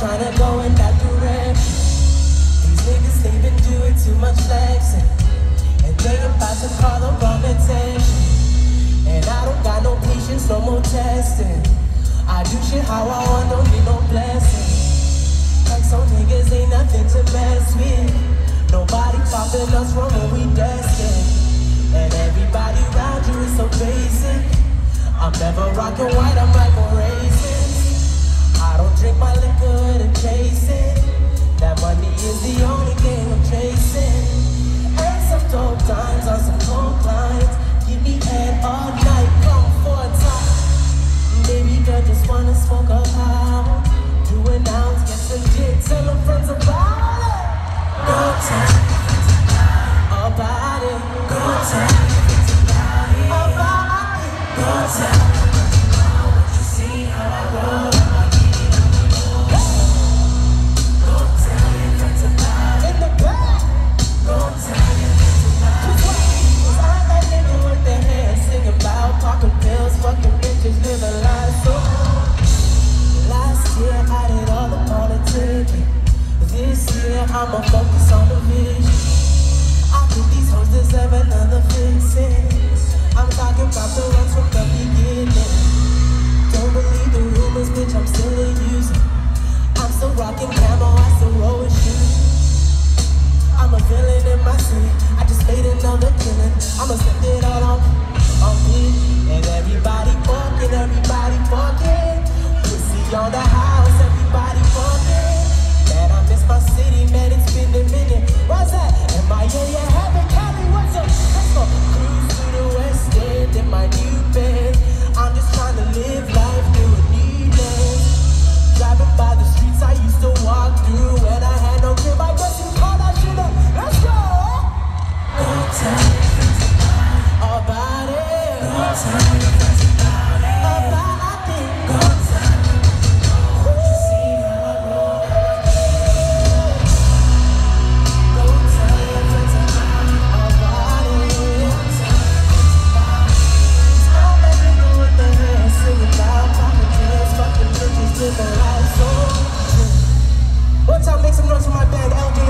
tryna go in that direction. These niggas, they been doing too much flexing, and they about to call the wrong attention. And I don't got no patience, no more testing. I do shit how I want, don't need no blessing. Like some niggas ain't nothing to mess with. Nobody popping us wrong when we destined. And everybody around you is so basic. I'm never rocking white, I'm like a racist. I don't drink my liquor to chase it. That money is the only thing I'm chasing. And some dope times on some cold lines. Give me head all night, come for a time. Baby girl just wanna smoke a pound. Do an ounce, get some dick, tell her friends about it. Go tell your friends about it. Go tell your friends about it. Go tell your friends about what you see, how I roll. Go tell your friends about it. In the back. Go tell your friends about it. Cause I'm that nigga with the hands singing about popping pills, fucking bitches, living life so. Last year I did all the politicking. This year I'ma focus on the vision. I think these hoes deserve another fixing. I'm talking about the ones from the beginning. Don't believe the rumors, bitch, I'm still a user. I'm still rocking camo, I still roll with shoes. I'm a villain in my city, I just made another killing. I'ma spend it all on me. And everybody fucking. Pussy on the house, everybody fucking. Man, I miss my city, man, it's been a minute. What's that? MIA, Heaven, Cali, what's up? Let's go. Cruise to the West End in my new bed. I'm just trying to live life through a new lens. Driving by the streets I used to walk through when I had no crib. I guess you call that shit up. Let's go. Go tell your friends about it. Go tell your friends about it. About it. Go tell your friends about what you see, how I roll. Go tell your friends about it. Go tell your friends about it. I'm that nigga with the hair singing about popping pills, fucking bitches, living life so. One time, make some noise for my band, LJ.